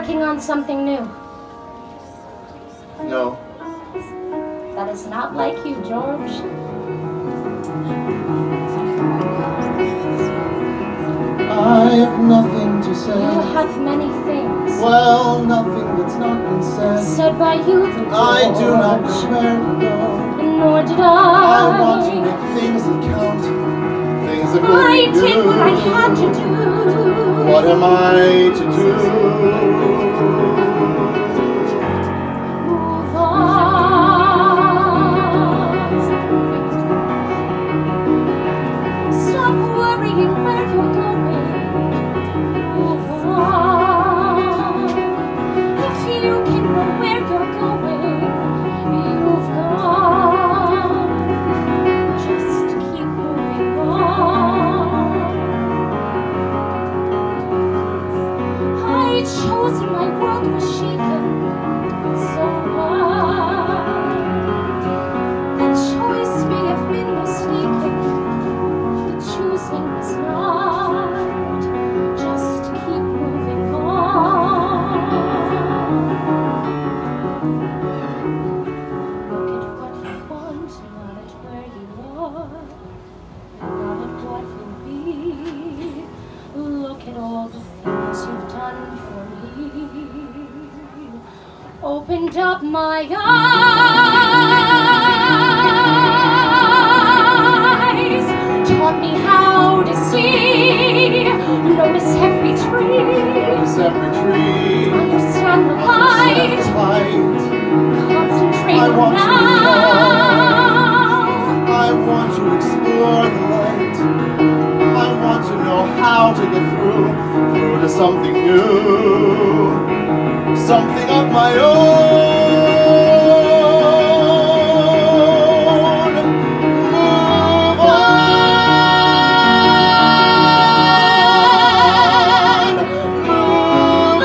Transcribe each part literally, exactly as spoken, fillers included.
working on something new? No. That is not like you, George. I have nothing to say. You have many things. Well, nothing that's not been said. Said by you, the George. I do not know where to go. And nor did I. I want to make things that count. Things that will I do. did what I had to do. What am I to do? Move on. Stop worrying where you're going. Move on. If you can know where you're going, you've gone. Just keep moving on. I chose and my world was shaken. So what? The choice may have been mistaken. The choosing was not. Just keep moving on. Look at what you want, not at where you are, not at what you'll be. Look at all the things you've done for me. Opened up my eyes, taught me how to see, notice every tree, Notice every tree. understand the light, Understand the light. concentrate I want now. to I want to explore the light. I want to know how to get through, through to something new, something of my own. Move on, move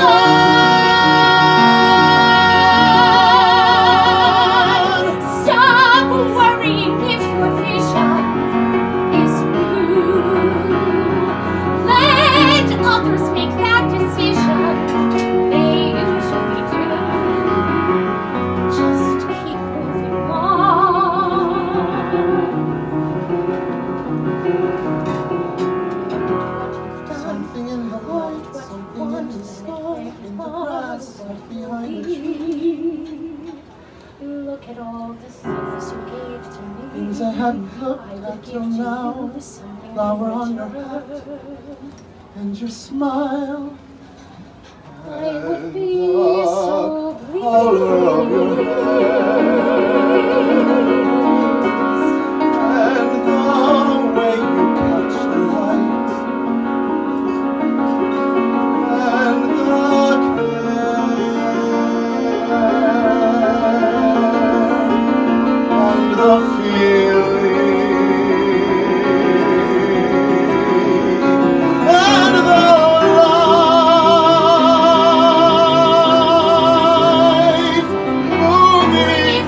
on. Stop worrying if your vision is blue. Let others make that decision. They usually do. Just keep moving on. Something in the light, something in the sky, in the grass, behind the tree. Look at all the things you gave to me. Things I hadn't looked I would at till give to now. you something Flower on in your hat return. and your smile. I would be And so the color of your and the way you catch the light, and the care, and the feeling, and the life moving